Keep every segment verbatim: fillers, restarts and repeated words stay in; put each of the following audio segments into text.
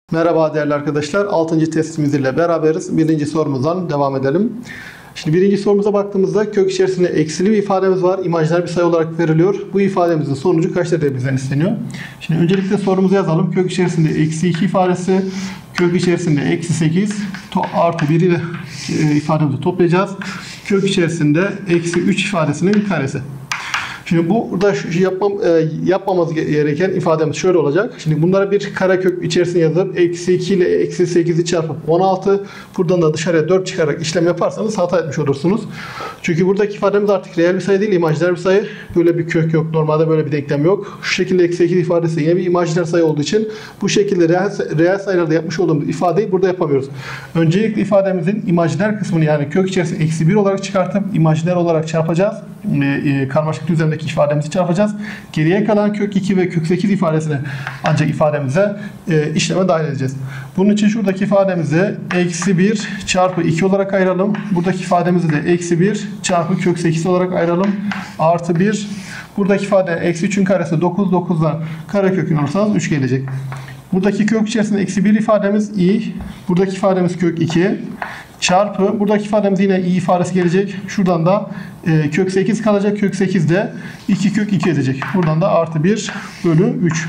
Merhaba değerli arkadaşlar. altıncı testimiz ile beraberiz. Birinci sorumuzdan devam edelim. Şimdi birinci sorumuza baktığımızda kök içerisinde eksili bir ifademiz var. İmajiner bir sayı olarak veriliyor. Bu ifademizin sonucu kaçtır diye bizden isteniyor. Şimdi öncelikle sorumuzu yazalım. Kök içerisinde eksi iki ifadesi, kök içerisinde eksi sekiz artı bir ile e, ifademizi toplayacağız. Kök içerisinde eksi üç ifadesinin karesi. Şimdi bu burada şu yapmam, e, yapmamız gereken ifademiz şöyle olacak. Şimdi bunları bir karekök içerisine yazıp eksi iki ile eksi sekizi çarpıp on altı, buradan da dışarıya dört çıkarak işlem yaparsanız hata etmiş olursunuz. Çünkü buradaki ifademiz artık reel bir sayı değil, imajiner bir sayı. Böyle bir kök yok. Normalde böyle bir denklem yok. Şu şekilde eksi sekiz ifadesi yine bir imajiner sayı olduğu için bu şekilde reel, reel sayılarda yapmış olduğumuz ifadeyi burada yapamıyoruz. Öncelikle ifademizin imajiner kısmını, yani kök içerisinde eksi bir olarak çıkartıp imajiner olarak çarpacağız. E, e, karmaşık düzlemdeki ifademizi çarpacağız. Geriye kalan kök iki ve kök sekiz ifadesini ancak ifademize e, işleme dahil edeceğiz. Bunun için şuradaki ifademizi eksi bir çarpı iki olarak ayıralım. Buradaki ifademizi de eksi bir çarpı kök sekiz olarak ayıralım. Artı bir. Buradaki ifade eksi üçün karesi dokuz. dokuzdan karekökünü alırsanız üç gelecek. Buradaki kök içerisinde eksi bir ifademiz i. Buradaki ifademiz kök iki. Çarpı buradaki ifademiz yine i ifadesi gelecek. Şuradan da e, kök sekiz kalacak. Kök sekiz de iki kök iki edecek. Buradan da artı bir bölü üç.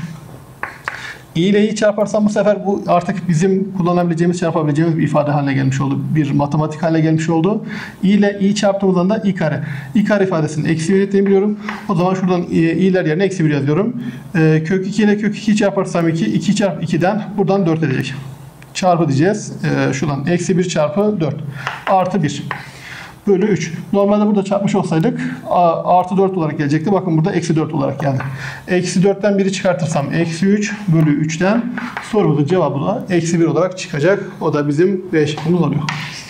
i ile i çarparsam bu sefer bu artık bizim kullanabileceğimiz, çarpabileceğimiz bir ifade haline gelmiş oldu. Bir matematik haline gelmiş oldu. i ile i çarptığımızdan da i kare. i kare ifadesinin eksi bir ettiğini biliyorum. O zaman şuradan e, i'ler yerine eksi bir yazıyorum. E, kök iki ile kök iki çarparsam iki. iki çarpı iki'den buradan dört edecek. Çarpı diyeceğiz. Ee, şuradan eksi bir çarpı dört artı bir bölü üç. Normalde burada çarpmış olsaydık artı dört olarak gelecekti. Bakın burada eksi dört olarak geldi. Eksi dörtten biri çıkartırsam eksi üç bölü üç'ten sorumuzun cevabı da eksi bir olarak çıkacak. O da bizim B şıkkımız oluyor.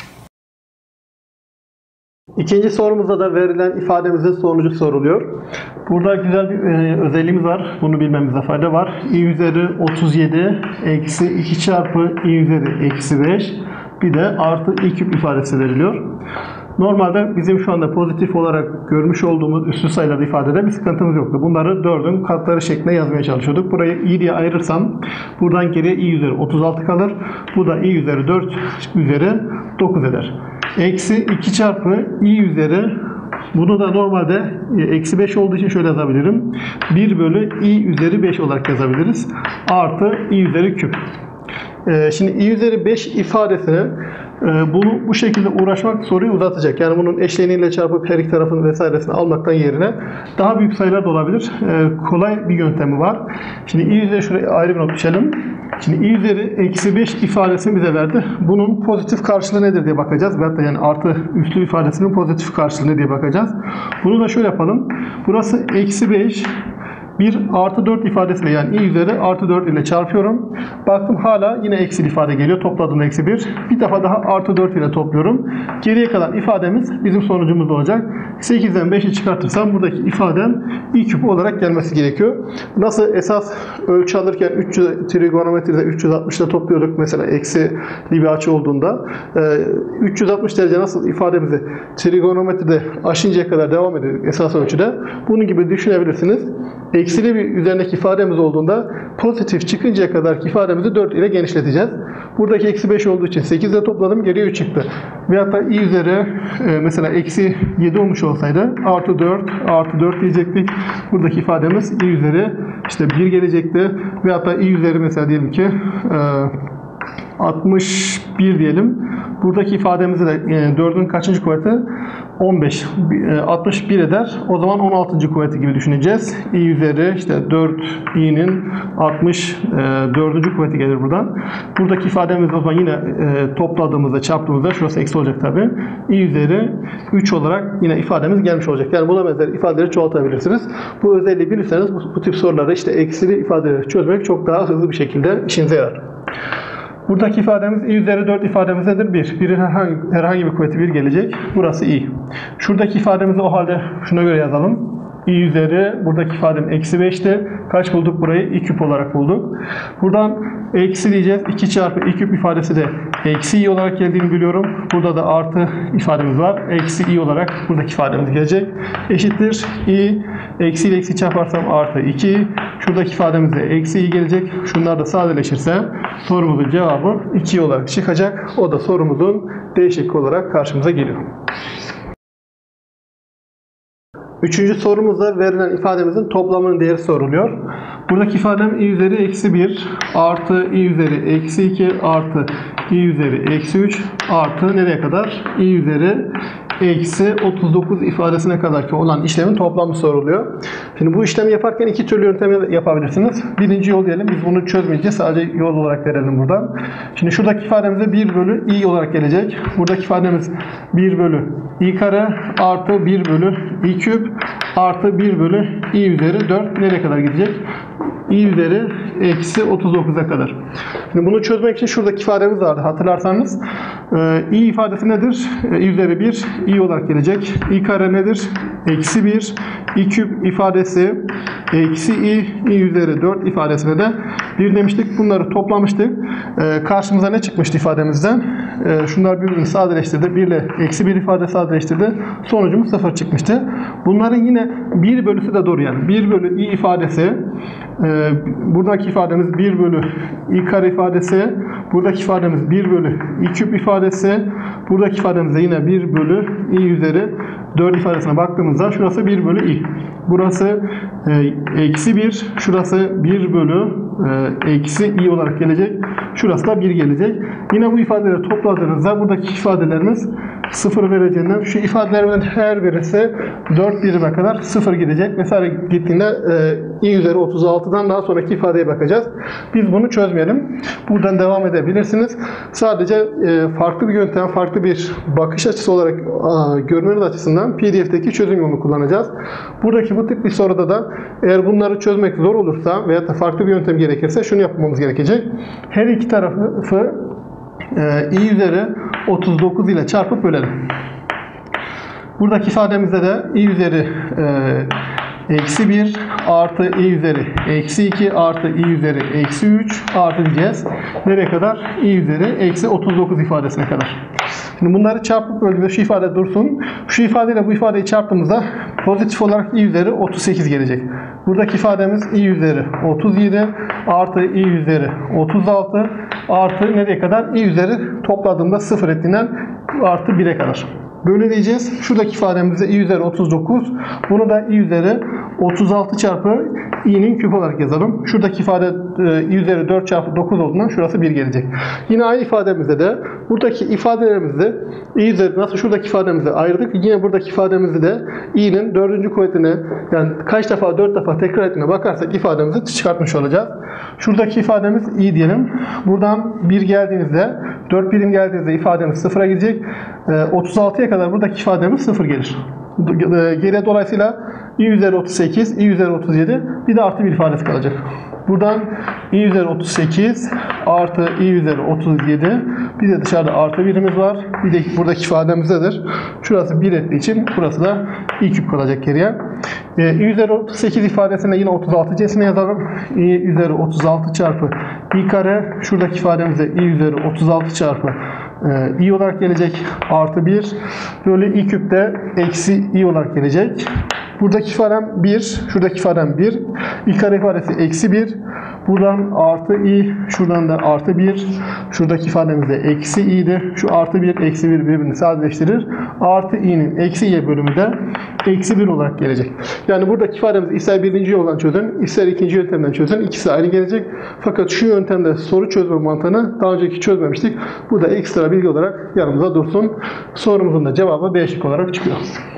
İkinci sorumuzda da verilen ifademizin sonucu soruluyor. Burada güzel bir e, özelliğimiz var. Bunu bilmemizde fayda var. i üzeri otuz yedi eksi iki çarpı i üzeri eksi beş bir de artı i küp ifadesi veriliyor. Normalde bizim şu anda pozitif olarak görmüş olduğumuz üslü sayılarda ifadede bir sıkıntımız yoktu. Bunları dördün katları şeklinde yazmaya çalışıyorduk. Burayı i diye ayırırsam buradan geriye i üzeri otuz altı kalır. Bu da i üzeri dört üzeri dokuz eder. Eksi iki çarpı i üzeri, bunu da normalde eksi beş olduğu için şöyle yazabilirim. bir bölü i üzeri beş olarak yazabiliriz. Artı i üzeri küp. Ee, şimdi i üzeri beş ifadesini e, bunu bu şekilde uğraşmak soruyu uzatacak. Yani bunun eşleniğiyle çarpıp her iki tarafını vesairesini almaktan yerine daha büyük sayılar da olabilir. E, kolay bir yöntemi var. Şimdi i üzeri, şuraya ayrı bir not düşelim. Şimdi i üzeri eksi beş ifadesini bize verdi. Bunun pozitif karşılığı nedir diye bakacağız. Veyahut da yani artı üslü ifadesinin pozitif karşılığı ne diye bakacağız. Bunu da şöyle yapalım. Burası eksi beş. bir artı dört ifadesiyle, yani i üzeri artı dört ile çarpıyorum. Baktım hala yine eksi ifade geliyor. Topladığımda eksi bir. Bir defa daha artı dört ile topluyorum. Geriye kalan ifademiz bizim sonucumuz olacak. sekizden beşi çıkartırsam buradaki ifadem i küp olarak gelmesi gerekiyor. Nasıl esas ölçü alırken üç yüz trigonometride üç yüz altmış ile topluyorduk. Mesela eksili bir açı olduğunda üç yüz altmış derece nasıl ifademizi trigonometride aşıncaya kadar devam ediyor esas ölçüde. Bunun gibi düşünebilirsiniz. Eksili bir üzerindeki ifademiz olduğunda pozitif çıkıncaya kadar ifademizi dört ile genişleteceğiz. Buradaki eksi beş olduğu için sekiz ile topladım, geriye üç çıktı. Veyahut da i üzeri e, mesela eksi yedi olmuş olsaydı artı dört artı dört diyecektik. Buradaki ifademiz i üzeri işte bir gelecekti. Veyahut da i üzeri mesela diyelim ki e, altmış bir diyelim. Buradaki ifademizi de e, dördün kaçıncı kuvveti? on beş. E, altmış bir eder. O zaman on altıncı kuvveti gibi düşüneceğiz. i üzeri işte dört i'nin altmış dördüncü kuvveti gelir buradan. Buradaki ifademiz o zaman yine e, topladığımızda, çarptığımızda şurası eksi olacak tabi. i üzeri üç olarak yine ifademiz gelmiş olacak. Yani buna benzer ifadeleri çoğaltabilirsiniz. Bu özelliği bilirseniz bu, bu tip soruları, işte eksili ifadeleri çözmek çok daha hızlı bir şekilde işinize yarar. Buradaki ifademiz i üzeri dört ifademiz nedir? bir. birin herhangi, herhangi bir kuvveti bir gelecek. Burası i. Şuradaki ifademizi o halde şuna göre yazalım. i üzeri, buradaki ifadem eksi beşti. Kaç bulduk burayı? i küp olarak bulduk. Buradan eksi diyeceğiz. iki çarpı i küp ifadesi de eksi i olarak geldiğini biliyorum. Burada da artı ifademiz var. Eksi i olarak buradaki ifademiz gelecek. Eşittir i. Eksi ile eksi çarparsam artı iki. Şuradaki ifademiz de eksi i gelecek. Şunlar da sadeleşirse sorumuzun cevabı iki olarak çıkacak. O da sorumuzun D şıkkı olarak karşımıza geliyor. Üçüncü sorumuzda verilen ifademizin toplamının değeri soruluyor. Buradaki ifadem i üzeri eksi bir artı i üzeri eksi iki artı i üzeri eksi üç artı nereye kadar? I üzeri eksi otuz dokuz ifadesine kadar ki olan işlemin toplamı soruluyor. Şimdi bu işlemi yaparken iki türlü yöntemi yapabilirsiniz. Birinci yol diyelim. Biz bunu çözmeyeceğiz. Sadece yol olarak verelim buradan. Şimdi şuradaki ifademize bir bölü i olarak gelecek. Buradaki ifademiz bir bölü i kare artı bir bölü i küp artı bir bölü i üzeri dört nereye kadar gidecek? I üzeri eksi otuz dokuza kadar. Şimdi bunu çözmek için şuradaki ifademiz vardı. Hatırlarsanız i ifadesi nedir? I üzeri bir i olarak gelecek. I kare nedir? Eksi bir. I küp ifadesi eksi i. I üzeri dört ifadesine de bir demiştik. Bunları toplamıştık. Karşımıza ne çıkmıştı ifademizden? Şunlar birbirini sadeleştirdi. bir ile eksi bir ifade sadeleştirdi. Sonucumuz sıfır çıkmıştı. Bunların yine bir bölüsü de doğru yani. bir bölü i ifadesi. Buradaki ifademiz bir bölü i kare ifadesi. Buradaki ifademiz bir bölü i küp ifadesi. Buradaki ifademiz de yine bir bölü i üzeri dört ifadesine baktığımızda şurası bir bölü i. Burası e, eksi bir. Şurası bir bölü e, eksi i olarak gelecek. Şurası da bir gelecek. Yine bu ifadeleri topladığınızda buradaki ifadelerimiz sıfır vereceğinden şu ifadelerin her birisi dört birime kadar sıfır gidecek. Mesela gittiğinde e, i üzeri otuz altıdan daha sonraki ifadeye bakacağız. Biz bunu çözmeyelim. Buradan devam edebilirsiniz. Sadece e, farklı bir yöntem, farklı bir bakış açısı olarak a, görmeniz açısından P D F'deki çözüm yolunu kullanacağız. Buradaki bu tip bir soruda da eğer bunları çözmek zor olursa veya da farklı bir yöntem gerekirse şunu yapmamız gerekecek. Her iki tarafı e, i üzeri otuz dokuz ile çarpıp bölelim. Buradaki ifademizde de i üzeri e, eksi bir artı i üzeri eksi iki artı i üzeri eksi üç artı diyeceğiz. Nereye kadar? I üzeri eksi otuz dokuz ifadesine kadar. Şimdi bunları çarpıp böldüğümüzde şu ifade dursun. Şu ifadeyle bu ifadeyi çarptığımızda pozitif olarak i üzeri otuz sekiz gelecek. Buradaki ifademiz i üzeri otuz yedi artı i üzeri otuz altı artı nereye kadar? I üzeri topladığımda sıfır ettiğinden artı bire kadar. Böyle diyeceğiz. Şuradaki ifademizde i üzeri otuz dokuz. Bunu da i üzeri otuz altı çarpı i'nin küp olarak yazalım. Şuradaki ifade i üzeri dört çarpı dokuz olduğundan şurası bir gelecek. Yine aynı ifademizde de buradaki ifadelerimizde i üzeri nasıl şuradaki ifademizi ayırdık. Yine buradaki ifademizde de i'nin dördüncü kuvvetine yani kaç defa dört defa tekrar ettiğine bakarsak ifademizi çıkartmış olacağız. Şuradaki ifademiz i diyelim. Buradan bir geldiğinizde dört birim geldiğinizde ifademiz sıfıra gidecek. otuz altıya kadar buradaki ifademiz sıfır gelir. Geriye dolayısıyla i üzeri otuz sekiz, i üzeri otuz yedi bir de artı bir ifadesi kalacak. Buradan i üzeri otuz sekiz artı i üzeri otuz yedi bir de dışarıda artı birimiz var. Bir de buradaki ifademizdedir. Şurası bir ettiği için burası da i küp kalacak geriye. E, i üzeri otuz sekiz ifadesine yine otuz altı c'sine yazalım. i üzeri otuz altı çarpı i kare. Şuradaki ifademizde i üzeri otuz altı çarpı e, i olarak gelecek. Artı bir. Böyle i küp de eksi i olarak gelecek. Buradaki ifadem bir. Şuradaki ifadem bir. i kare ifadesi eksi bir. Buradan artı i. Şuradan da artı bir. Şuradaki ifademiz de eksi i'di. Şu artı bir, eksi bir birbirini sadeleştirir. Artı i'nin eksi i bölümü de eksi bir olarak gelecek. Yani buradaki ifademizi ister birinci yoldan çözün, ister ikinci yöntemden çözün. İkisi aynı gelecek. Fakat şu yöntemde soru çözme mantığını daha önceki çözmemiştik. Bu da ekstra bilgi olarak yanımıza dursun. Sorumuzun da cevabı B şıkkı olarak çıkıyor.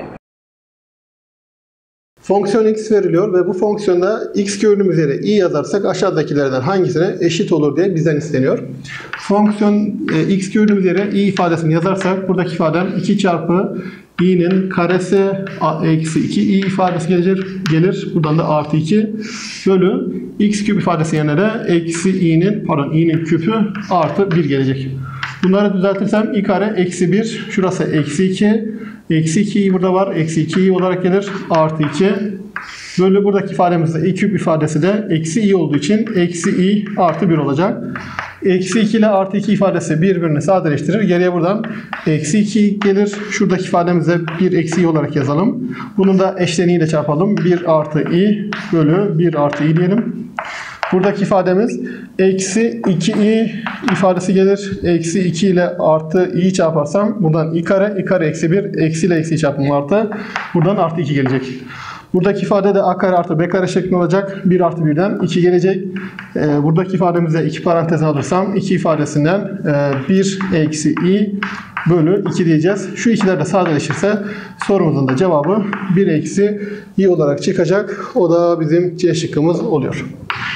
Fonksiyon x veriliyor ve bu fonksiyonda x gördüğümüz yere i yazarsak aşağıdakilerden hangisine eşit olur diye bizden isteniyor. Fonksiyon e, x gördüğümüz yere i ifadesini yazarsak buradaki ifadem iki çarpı i'nin karesi eksi iki i ifadesi gelir. gelir. Buradan da artı iki bölü x küp ifadesi yerine de eksi i'nin pardon i'nin küpü artı bir gelecek. Bunları düzeltirsem i kare eksi bir. Şurası eksi iki. Eksi iki i burada var. Eksi iki i olarak gelir. Artı iki Bölü buradaki ifademizde i küp ifadesi de eksi i olduğu için eksi i artı bir olacak. Eksi iki ile artı iki ifadesi birbirini sadeleştirir. Geriye buradan eksi iki gelir. Şuradaki ifademizde bir eksi i olarak yazalım. Bunun da eşleniğiyle çarpalım. bir artı i bölü bir artı i diyelim. Buradaki ifademiz eksi iki i ifadesi gelir. Eksi iki ile artı i'yi çarparsam buradan i kare, i kare eksi bir, eksi ile eksi çarpımı artı. Buradan artı iki gelecek. Buradaki ifade de a kare artı b kare şeklinde olacak. bir artı birden iki gelecek. Ee, buradaki ifademizde iki parantez alırsam iki ifadesinden e, bir eksi i bölü iki diyeceğiz. Şu ikiler de sadeleşirse sorumuzun da cevabı bir eksi i olarak çıkacak. O da bizim C şıkkımız oluyor.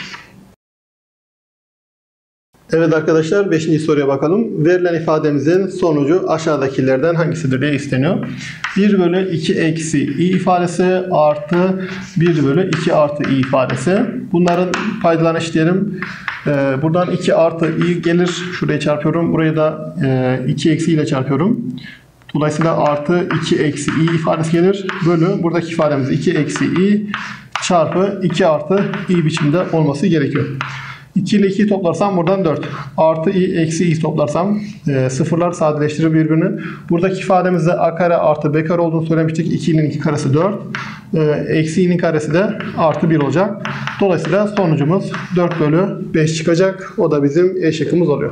Evet arkadaşlar, beşinci soruya bakalım. Verilen ifademizin sonucu aşağıdakilerden hangisidir diye isteniyor. bir bölü iki eksi i ifadesi artı bir bölü iki artı i ifadesi. Bunların paydalarını eşitleyelim. Ee, buradan iki artı i gelir. Şuraya çarpıyorum. Buraya da e, iki eksi ile çarpıyorum. Dolayısıyla artı iki eksi i ifadesi gelir. Bölü buradaki ifademiz iki eksi i çarpı iki artı i biçimde olması gerekiyor. iki ile ikiyi toplarsam buradan dört. Artı i eksi i toplarsam e, sıfırlar sadeleştirir birbirini. Buradaki ifademizde a kare artı b kare olduğunu söylemiştik. iki ile iki karesi dört. E, eksi i'nin karesi de artı bir olacak. Dolayısıyla sonucumuz dört bölü beş çıkacak. O da bizim E şıkkımız oluyor.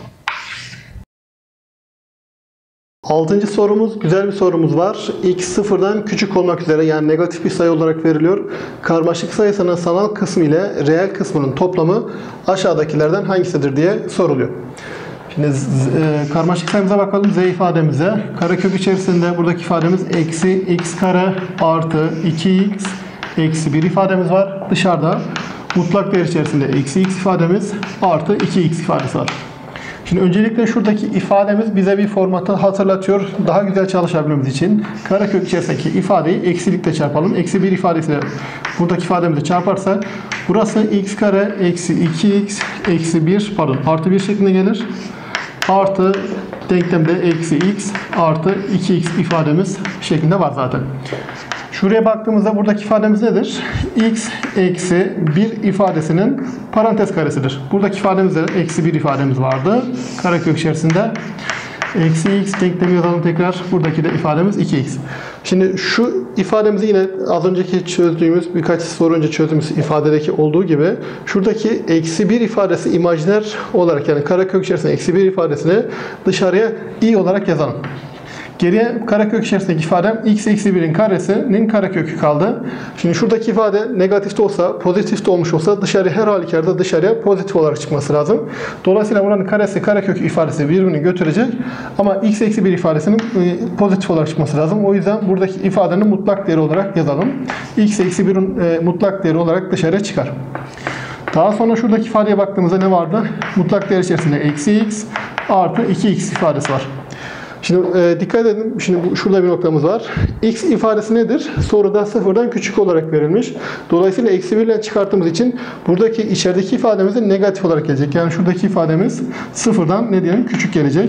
Altıncı sorumuz, güzel bir sorumuz var. X sıfırdan küçük olmak üzere, yani negatif bir sayı olarak veriliyor. Karmaşık sayısının sanal kısmı ile reel kısmının toplamı aşağıdakilerden hangisidir diye soruluyor. Şimdi e, karmaşık sayımıza bakalım. Z ifademize. Karekök içerisinde buradaki ifademiz eksi x kare artı iki x eksi bir ifademiz var. Dışarıda mutlak değer içerisinde eksi x ifademiz artı iki x ifadesi var. Şimdi öncelikle şuradaki ifademiz bize bir formatı hatırlatıyor. Daha güzel çalışabilmemiz için karekök içerisindeki ifadeyi eksilikle çarpalım. Eksi bir ifadesiyle buradaki ifademizi çarparsak burası x kare eksi iki x eksi bir pardon artı bir şeklinde gelir. Artı denklemde eksi x artı iki x ifademiz şeklinde var zaten. Şuraya baktığımızda buradaki ifademiz nedir? X eksi bir ifadesinin parantez karesidir. Buradaki ifademizde eksi bir ifademiz vardı. Karekök içerisinde. Eksi x denklemi yazalım tekrar. Buradaki de ifademiz iki x. Şimdi şu ifademizi yine az önceki çözdüğümüz, birkaç soru önce çözdüğümüz ifadedeki olduğu gibi şuradaki eksi bir ifadesi imajiner olarak, yani karekök içerisinde eksi bir ifadesini dışarıya i olarak yazalım. Geriye karekök içerisindeki ifadem x eksi birin karesinin karekökü kaldı. Şimdi şuradaki ifade negatif de olsa, pozitif de olmuş olsa dışarıya her halükarda dışarıya pozitif olarak çıkması lazım. Dolayısıyla buranın karesi karekök ifadesi birbirini götürecek. Ama x eksi bir ifadesinin pozitif olarak çıkması lazım. O yüzden buradaki ifadenin mutlak değeri olarak yazalım. X eksi birin mutlak değeri olarak dışarıya çıkar. Daha sonra şuradaki ifadeye baktığımızda ne vardı? Mutlak değer içerisinde eksi x artı iki x ifadesi var. Şimdi e, dikkat edin. Şimdi bu, şurada bir noktamız var. X ifadesi nedir? Soruda sıfırdan küçük olarak verilmiş. Dolayısıyla eksi bir ile çıkarttığımız için buradaki içerideki ifademiz de negatif olarak gelecek. Yani şuradaki ifademiz sıfırdan ne diyelim? Küçük gelecek.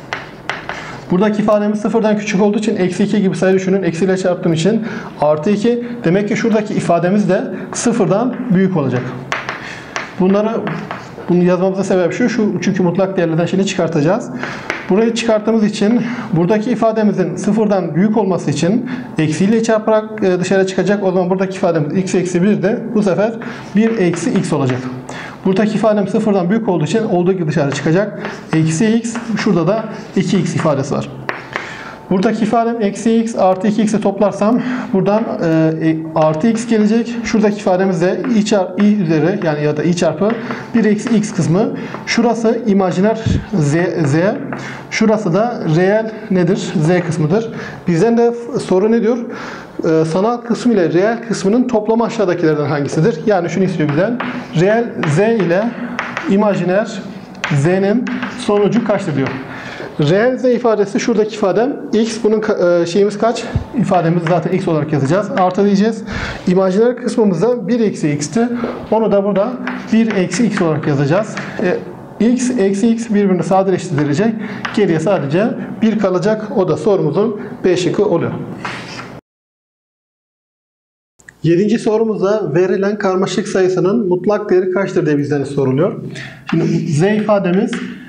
Buradaki ifademiz sıfırdan küçük olduğu için eksi iki gibi sayı düşünün. Eksi ile çarptığım için artı iki. Demek ki şuradaki ifademiz de sıfırdan büyük olacak. Bunları Bunu yazmamızın sebebi şu, şu çünkü mutlak değerlerden şimdi çıkartacağız. Burayı çıkarttığımız için buradaki ifademizin sıfırdan büyük olması için eksiyle çarparak dışarı çıkacak. O zaman buradaki ifademiz x eksi bir de bu sefer bir eksi x olacak. Buradaki ifadem sıfırdan büyük olduğu için olduğu gibi dışarı çıkacak. Eksi x, şurada da iki x ifadesi var. Buradaki ifadem eksi x artı iki x'i toplarsam buradan e, artı x gelecek. Şuradaki ifademiz de i, çarpı, i üzeri yani ya da i çarpı bir eksi x kısmı. Şurası imajiner z, z. Şurası da reel nedir? Z kısmıdır. Bizden de soru ne diyor? E, sanal kısmı ile reel kısmının toplamı aşağıdakilerden hangisidir? Yani şunu istiyor bizden. Reel z ile imajiner z'nin sonucu kaçtır diyor. Reel z ifadesi şuradaki ifadem x, bunun şeyimiz kaç? İfademiz zaten x olarak yazacağız. Artı diyeceğiz. İmajiner kısmımızda bir eksi x'ti. Onu da burada bir eksi x olarak yazacağız. E, x eksi x birbirini sadeleştirecek. Geriye sadece bir kalacak. O da sorumuzun B şıkkı oluyor. Yedinci sorumuzda verilen karmaşık sayısının mutlak değeri kaçtır diye bizden soruluyor. Şimdi z ifademiz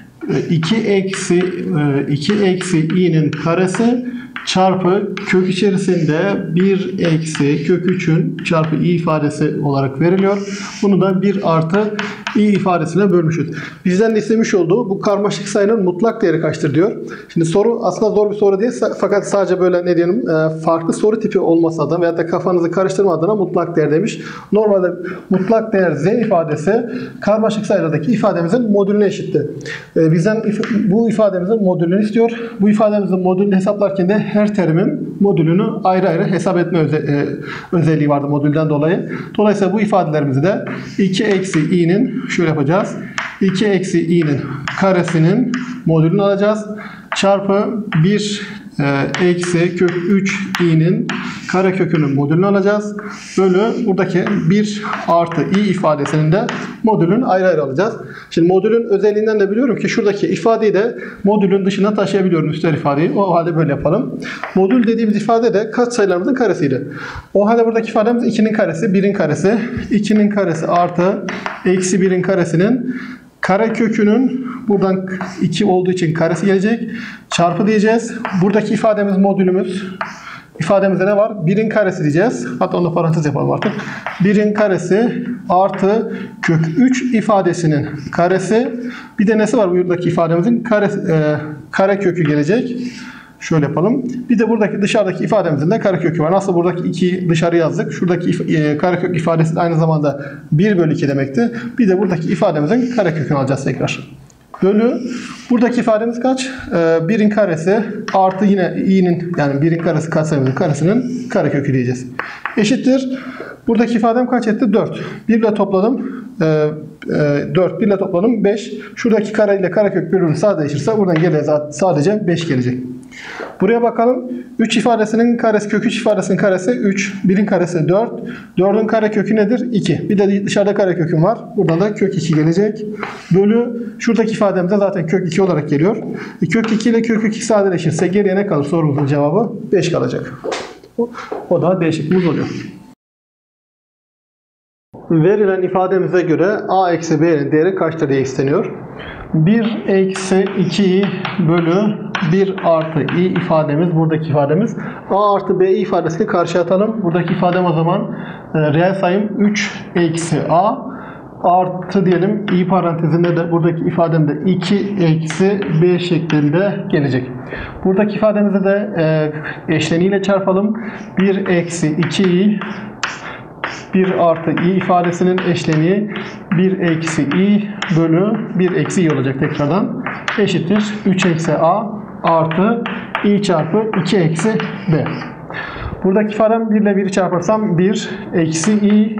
iki eksi iki eksi i'nin karesi çarpı kök içerisinde bir eksi kök üçün çarpı i ifadesi olarak veriliyor. Bunu da bir artı i ifadesine bölmüşüz. Bizden de istemiş olduğu bu karmaşık sayının mutlak değeri kaçtır diyor. Şimdi soru aslında zor bir soru değil, fakat sadece böyle ne diyelim farklı soru tipi olmasa da veyahut da kafanızı karıştırmadığına mutlak değer demiş. Normalde mutlak değer z ifadesi karmaşık sayılardaki ifademizin modülüne eşitti. Bizden bu ifademizin modülünü istiyor. Bu ifademizin modülünü hesaplarken de her terimin modülünü ayrı ayrı hesap etme öze özelliği vardı modülden dolayı. Dolayısıyla bu ifadelerimizi de iki eksi i'nin şöyle yapacağız. iki eksi i'nin karesinin modülünü alacağız. Çarpı bir e, eksi kök üç i'nin karekökünün modülünü alacağız. Bölü buradaki bir artı i ifadesinin de modülünü ayrı ayrı alacağız. Şimdi modülün özelliğinden de biliyorum ki şuradaki ifadeyi de modülün dışına taşıyabiliyorum, üstel ifadeyi. O halde böyle yapalım. Modül dediğimiz ifade de katsayılarımızın karesiydi. O halde buradaki ifademiz ikinin karesi, birin karesi. ikinin karesi artı eksi birin karesinin karekökünün buradan iki olduğu için karesi gelecek. Çarpı diyeceğiz. Buradaki ifademiz modülümüz. İfademizde ne var? birin karesi diyeceğiz. Hatta onu parantez yapalım artık. birin karesi artı kök üç ifadesinin karesi. Bir de nesi var buradaki ifademizin? Kare, e, karekökü gelecek. Şöyle yapalım. Bir de buradaki dışarıdaki ifademizin de karekökü var. Nasıl buradaki ikiyi dışarı yazdık. Şuradaki if e, karekök ifadesi aynı zamanda bir bölü iki demekti. Bir de buradaki ifademizin karekökünü alacağız tekrar. Bölü. Buradaki ifademiz kaç? Ee, birin karesi artı yine i'nin, yani birin karesi katsayımızın karesinin karekökü diyeceğiz. Eşittir. Buradaki ifadem kaç etti? dört. bir ile topladım. Ee, e, dört. bir ile topladım. beş. Şuradaki kare ile karekök birbirini sadeleşirse buradan geriye sadece beş gelecek. Buraya bakalım. üç ifadesinin karesi, kök üç ifadesinin karesi üç. birin karesi dört. dördün karekökü nedir? iki. Bir de dışarıda kareköküm var. Buradan da kök iki gelecek. Bölü şuradaki ifademizde zaten kök iki olarak geliyor. E, kök iki ile kök iki sadeleşirse geriye ne kalır? Sorumuzun cevabı beş kalacak. O, o da değişikliğimiz oluyor. Verilen ifademize göre a eksi b'nin değeri kaçtır diye isteniyor. bir eksi iki bölü bir artı i ifademiz, buradaki ifademiz. A artı b ifadesini karşıya atalım. Buradaki ifadem o zaman e, reel sayım üç eksi a artı diyelim i parantezinde de buradaki ifademde iki eksi b şeklinde gelecek. Buradaki ifademizi de e, eşleniğiyle çarpalım. bir eksi iki i bir artı i ifadesinin eşleniği bir eksi i bölü bir eksi i olacak tekrardan. Eşittir üç eksi a artı i çarpı iki eksi b. Buradaki ifadem bir ile bir'i çarparsam bir eksi i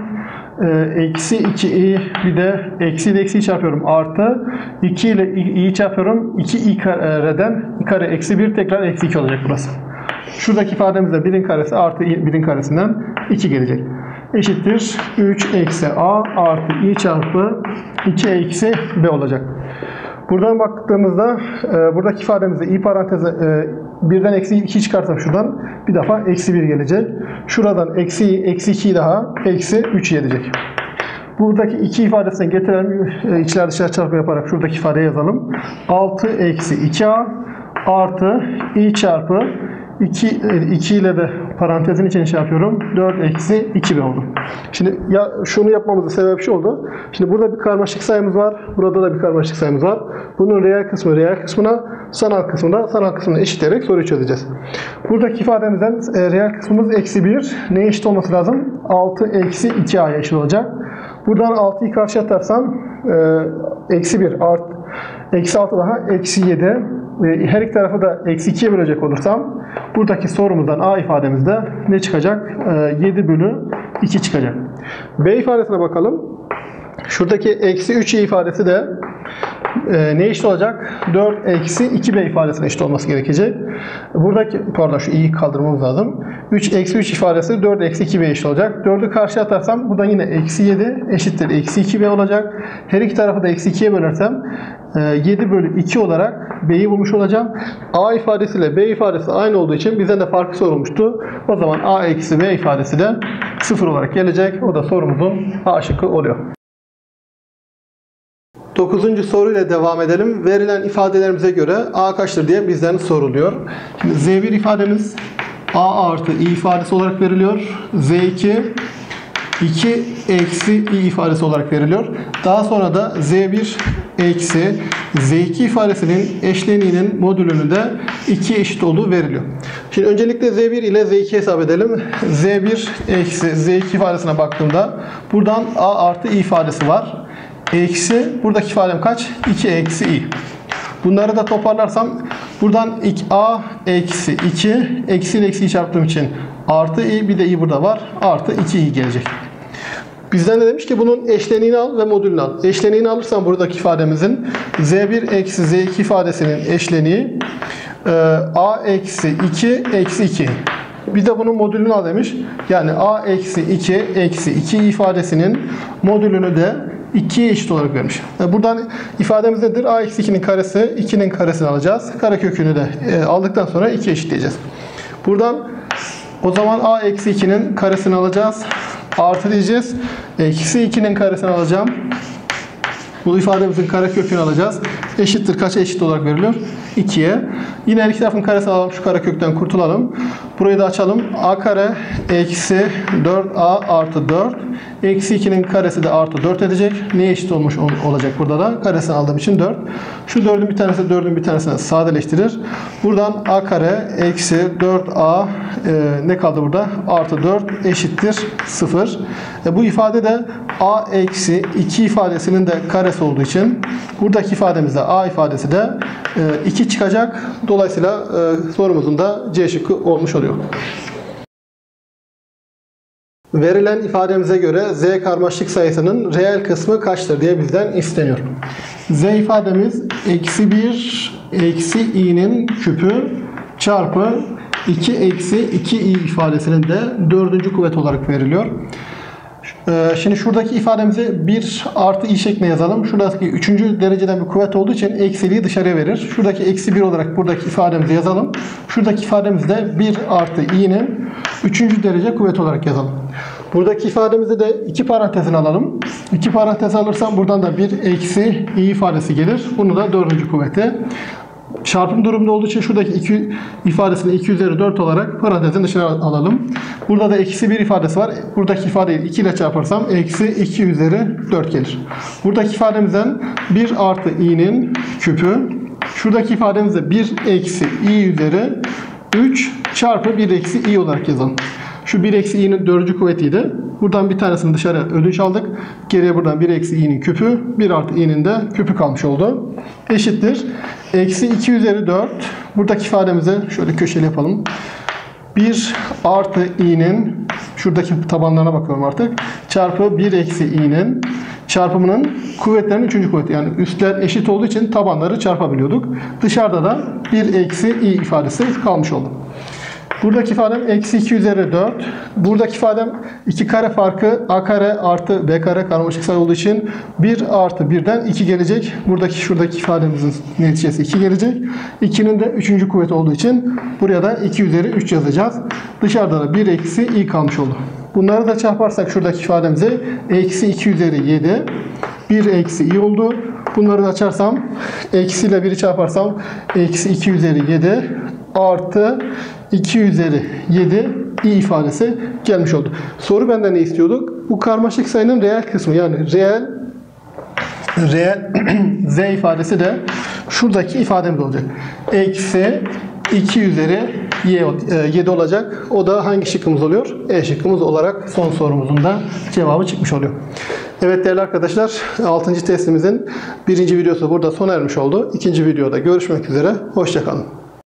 eksi iki i, bir de eksi ile eksiyi çarpıyorum, artı iki ile i'yi çarpıyorum, iki i kareden i kare eksi bir, tekrar eksi iki olacak burası. Şuradaki ifademizde birin karesi artı birin karesinden iki gelecek. Eşittir üç eksi a artı i çarpı iki eksi b olacak. Buradan baktığımızda e, buradaki ifademizde i parantezi e, birden eksi iki çıkarsam şuradan bir defa eksi bir gelecek. Şuradan eksi eksi iki daha eksi üç gelecek. Buradaki iki ifadesine getirelim, e, içler dışarı çarpma yaparak şuradaki ifadeyi yazalım. altı eksi iki a artı i çarpı iki, iki ile de parantezin içine şey yapıyorum. dört eksi iki b oldu. Şimdi ya şunu yapmamızın sebebi şu oldu. Şimdi burada bir karmaşık sayımız var. Burada da bir karmaşık sayımız var. Bunun reel kısmı reel kısmına, sanal kısmında sanal kısmına eşitleyerek soruyu çözeceğiz. Buradaki ifademizden e, reel kısmımız eksi bir. Neye eşit olması lazım? altı eksi iki a'ya eşit olacak. Buradan altıyı karşıya atarsam e, eksi bir artı eksi altı daha eksi yedi. Her iki tarafı da eksi ikiye bölecek olursam buradaki sorumuzdan a ifademizde ne çıkacak? yedi bölü iki çıkacak. B ifadesine bakalım. Şuradaki eksi üç i ifadesi de e, ne eşit olacak? dört eksi iki b ifadesine eşit olması gerekecek. Buradaki, pardon şu i'yi kaldırmamız lazım. üç eksi üç ifadesi dört eksi iki b eşit olacak. dördü karşıya atarsam buradan yine eksi yedi eşittir eksi iki b olacak. Her iki tarafı da eksi ikiye bölersem e, yedi bölü iki olarak B'yi bulmuş olacağım. A ifadesiyle B ifadesi aynı olduğu için bizden de farkı sorulmuştu. O zaman A eksi B ifadesi de sıfır olarak gelecek. O da sorumuzun A şıkkı oluyor. Dokuzuncu soruyla devam edelim. Verilen ifadelerimize göre A kaçtır diye bizden soruluyor. Şimdi Z bir ifademiz A artı I ifadesi olarak veriliyor. Z iki iki eksi I ifadesi olarak veriliyor. Daha sonra da Z bir eksi Z iki ifadesinin eşleniğinin modülünü de ikiye eşit olduğu veriliyor. Şimdi öncelikle Z bir ile Z iki hesap edelim. Z bir eksi Z iki ifadesine baktığımda buradan A artı I ifadesi var. Eksi buradaki ifadem kaç? iki eksi I. Bunları da toparlarsam buradan A eksi iki eksi ile eksiyi çarptığım için artı I, bir de I burada var. Artı iki I gelecek. Bizden de demiş ki bunun eşleniğini al ve modülünü al. Eşleniğini alırsam buradaki ifademizin Z bir eksi Z iki ifadesinin eşleniği A eksi iki eksi iki. Bir de bunun modülünü al demiş. Yani A eksi iki eksi iki ifadesinin modülünü de ikiye eşit olarak vermiş. Buradan ifademiz nedir? A eksi ikinin karesi, ikinin karesini alacağız. Karekökünü de e, aldıktan sonra ikiye eşitleyeceğiz. Buradan o zaman A eksi ikinin karesini alacağız. Artı diyeceğiz. Eksi ikinin karesini alacağım. Bu ifademizin karekökünü alacağız. Eşittir. Kaça eşit olarak veriliyor? ikiye. Yine her iki tarafın karesini alalım. Şu karekökten kurtulalım. Burayı da açalım. A kare eksi dört A artı dört. Eksi ikinin karesi de artı dört edecek. Neye eşit olmuş olacak burada da? Karesini aldığım için dört. Şu dördün bir tanesi dördün bir tanesine sadeleştirir. Buradan A kare eksi dört A e, ne kaldı burada? Artı dört eşittir sıfır. E, bu ifade de A eksi iki ifadesinin de karesi olduğu için buradaki ifademizde A ifadesi de e, iki çıkacak. Dolayısıyla e, sorumuzun da C şıkkı olmuş oluyor. Verilen ifademize göre Z karmaşık sayısının reel kısmı kaçtır diye bizden isteniyor. Z ifademiz eksi bir eksi i'nin küpü çarpı iki eksi iki i ifadesinin de dördüncü kuvvet olarak veriliyor. Şimdi şuradaki ifademizi bir artı i şeklinde yazalım. Şuradaki üçüncü dereceden bir kuvvet olduğu için eksiliği dışarıya verir. Şuradaki eksi bir olarak buradaki ifademizi yazalım. Şuradaki ifademizde bir artı i'nin üçüncü derece kuvvet olarak yazalım. Buradaki ifademizde de iki parantezini alalım. iki parantez alırsam buradan da bir eksi i ifadesi gelir. Bunu da dördüncü kuvveti. Çarpım durumunda olduğu için şuradaki iki ifadesini iki üzeri dört olarak parantezin dışına alalım. Burada da eksi bir ifadesi var. Buradaki ifadeyi iki ile çarparsam eksi iki üzeri dört gelir. Buradaki ifademizden bir artı i'nin küpü. Şuradaki ifademizde bir eksi i üzeri üç çarpı bir eksi i olarak yazalım. Şu bir eksi i'nin dördüncü kuvvetiydi. Buradan bir tanesini dışarı ödünç aldık. Geriye buradan bir eksi i'nin küpü, bir artı i'nin de küpü kalmış oldu. Eşittir. Eksi iki üzeri dört. Buradaki ifademizi şöyle köşeli yapalım. bir artı i'nin, şuradaki tabanlarına bakıyorum artık. Çarpı bir eksi i'nin çarpımının kuvvetlerinin üçüncü kuvveti. Yani üstler eşit olduğu için tabanları çarpabiliyorduk. Dışarıda da bir eksi i ifadesi kalmış oldu. Buradaki ifadem eksi iki üzeri dört. Buradaki ifadem iki kare farkı a kare artı b kare karmaşık sayı olduğu için bir artı birden iki gelecek. Buradaki şuradaki ifademizin neticesi iki gelecek. ikinin de üçüncü kuvveti olduğu için buraya da iki üzeri üç yazacağız. Dışarıda da bir eksi i kalmış oldu. Bunları da çarparsak şuradaki ifademizi eksi iki üzeri yedi. bir eksi i oldu. Bunları da açarsam eksi ile biri çarparsam eksi iki üzeri yedi artı iki üzeri yedi i ifadesi gelmiş oldu. Soru benden ne istiyorduk? Bu karmaşık sayının reel kısmı, yani reel reel z ifadesi de şuradaki ifademiz olacak. Eksi iki üzeri yedi olacak. O da hangi şıkkımız oluyor? E şıkkımız olarak son sorumuzun da cevabı çıkmış oluyor. Evet değerli arkadaşlar, altıncı testimizin birinci videosu burada sona ermiş oldu. İkinci videoda görüşmek üzere. Hoşça kalın.